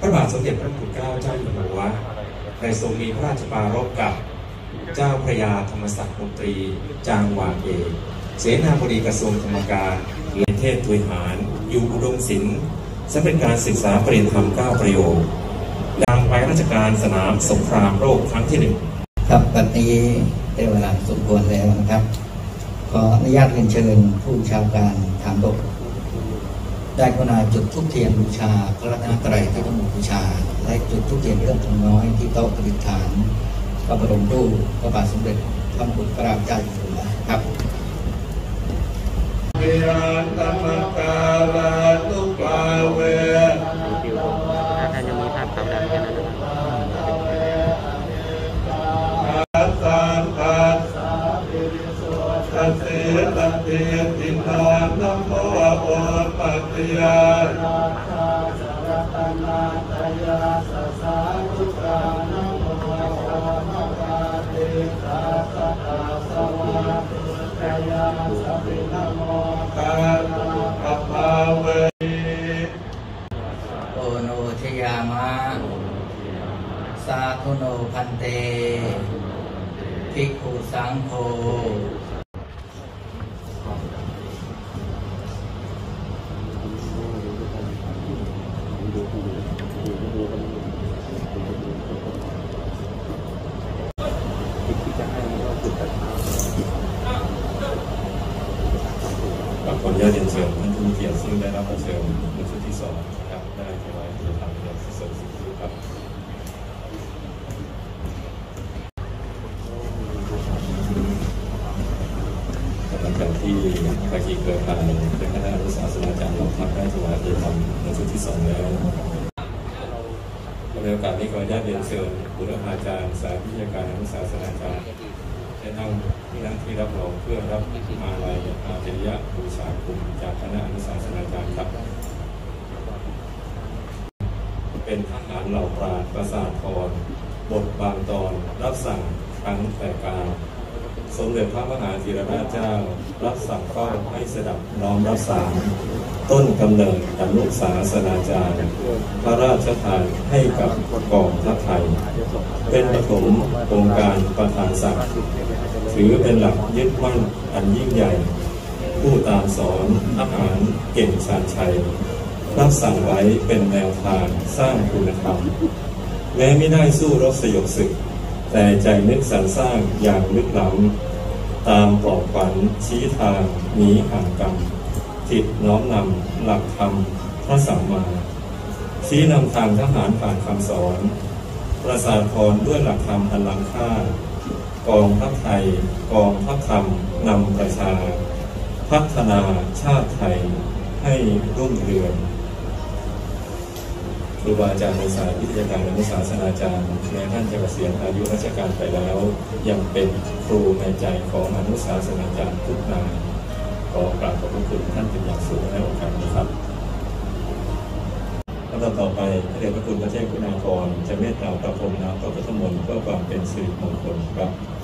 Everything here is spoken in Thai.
ระบาทสมเด็จพระพุทธเจ้าเจ้าอยู่หัวได้ทรงมีพระราชปรารภกับเจ้าพระยาธรรมศักดิ์มนตรีจางหวางเอกเสนาบดีกระทรวงธรรมการเรียนเทศทุยหารอยู่อุดมศิลป์ซึ่งเป็นการศึกษาปริญญาธรรม9ประโยคยังไปราชการสนามสงครามโลกครั้งที่1 ครับวันนี้ได้เวลาสมควรแล้วนะครับขออนุญาตเรียนเชิญผู้บัญชาการฐานบกได้กรุณาจุดธูปเทียนบูชาพระรัตนตรัยที่ต้องบูชาและจุดธูปเทียนเครื่องทองน้อยที่โต๊ะประดิษฐานพระบรมรูปพระบาทสมเด็จพระพุทธเจ้าอยู่หัวครับเวียนธรรมกาลาตุปาเวถ้าจะมีภาพขาวดำแค่นั้นนะครับสังฆัสสะเสตเตตินานัมโมโอปัตติยาโอโนชยามะสาธุโนพันเตภิกขุสังโฆขออนุญาตเรียนเชิญท่านผู้มีเกียรติซึ่งได้รับเชิญในชุดที่2นะครับได้ถวายพระทานอย่างที่สมศักดิ์ครับหลังจากที่ภาคีเครือข่ายและคณะอนุศาสนาจารย์เราทำได้ถวายพระทานในชุดที่2แล้วในโอกาสนี้ขออนุญาตเรียนเชิญบุรพาจารย์สายวิชาการอนุศาสนาจารย์ได้นั่งที่รับรองเพื่อรับมาลัยอาจริยะบูชากลุ่มจากคณะอนุศาสนาจารย์ครับเป็นทหารเหล่าปราชญ์ประสาทพรบทบางตอนรับสั่งครั้งแต่การสมเด็จพระมหาธีรราชเจ้ารับสั่งเฝ้าให้สดับน้อมรับสั่งต้นกำเนิดอนุศาสนาจารย์พระราชทานให้กับกองทัพไทยเป็นปฐมองค์การประธานศักดิ์ถือเป็นหลักยึดมั่นอันยิ่งใหญ่ผู้ตามสอนทหารเก่งชาญชัยรับสั่งไว้เป็นแนวทางสร้างคุณธรรมแม้ไม่ได้สู้รบสยบศึกแต่ใจนึกสรรสร้างอย่างลึกล้ำตามปลอบขวัญชี้ทางหนีห่างกรรมจิตน้อมนำหลักธรรมพระสัมมาชี้นำทางทหารผ่านคำสอนประสาทพรด้วยหลักธรรมอันล้ำค่ากองทัพไทยกองทัพธรรมนำประชาพัฒนาชาติไทยให้รุ่งเรืองครูบาอาจารย์ในสายวิทยาการและศาสนาจารย์แม้ท่านจะเกษียณอายุราชการไปแล้วยังเป็นครูในใจของอนุศาสนาจารย์ทุกนายขอกราบขอบพระคุณท่านเป็นอย่างสูงในโอกาสนี้ครับลำดับต่อไปพระเดชพระคุณพระเจ้าคุณาภรณ์จะเมตตาประพรมน้ำพระพุทธมนต์เพื่อความเป็นสิริมงคลครับ